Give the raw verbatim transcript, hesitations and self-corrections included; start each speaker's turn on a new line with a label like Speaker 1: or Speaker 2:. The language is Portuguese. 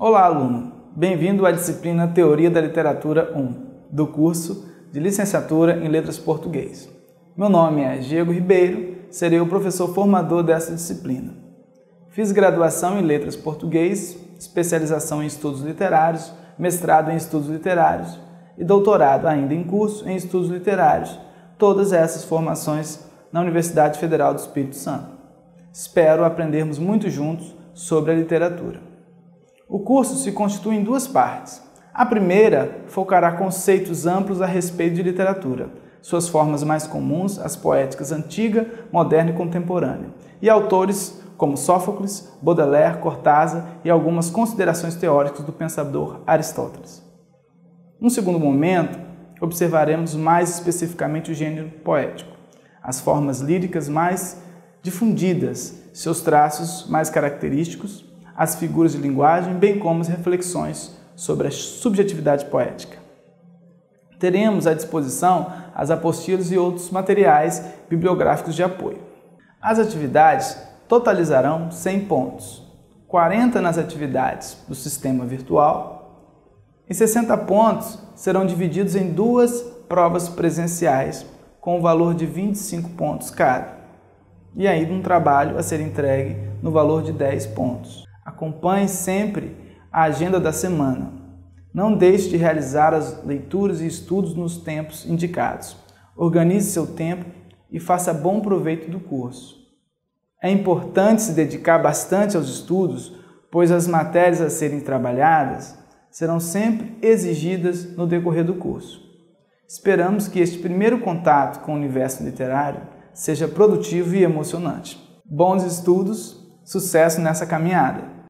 Speaker 1: Olá, aluno! Bem-vindo à disciplina Teoria da Literatura um, do curso de Licenciatura em Letras Português. Meu nome é Diego Ribeiro, serei o professor formador dessa disciplina. Fiz graduação em Letras Português, especialização em Estudos Literários, mestrado em Estudos Literários e doutorado ainda em curso em Estudos Literários, todas essas formações na Universidade Federal do Espírito Santo. Espero aprendermos muito juntos sobre a literatura. O curso se constitui em duas partes. A primeira focará conceitos amplos a respeito de literatura, suas formas mais comuns, as poéticas antiga, moderna e contemporânea, e autores como Sófocles, Baudelaire, Cortázar e algumas considerações teóricas do pensador Aristóteles. Num segundo momento, observaremos mais especificamente o gênero poético, as formas líricas mais difundidas, seus traços mais característicos, as figuras de linguagem, bem como as reflexões sobre a subjetividade poética. Teremos à disposição as apostilas e outros materiais bibliográficos de apoio. As atividades totalizarão cem pontos, quarenta nas atividades do sistema virtual e sessenta pontos serão divididos em duas provas presenciais com o valor de vinte e cinco pontos cada, e ainda um trabalho a ser entregue no valor de dez pontos. Acompanhe sempre a agenda da semana. Não deixe de realizar as leituras e estudos nos tempos indicados. Organize seu tempo e faça bom proveito do curso. É importante se dedicar bastante aos estudos, pois as matérias a serem trabalhadas serão sempre exigidas no decorrer do curso. Esperamos que este primeiro contato com o universo literário seja produtivo e emocionante. Bons estudos, sucesso nessa caminhada!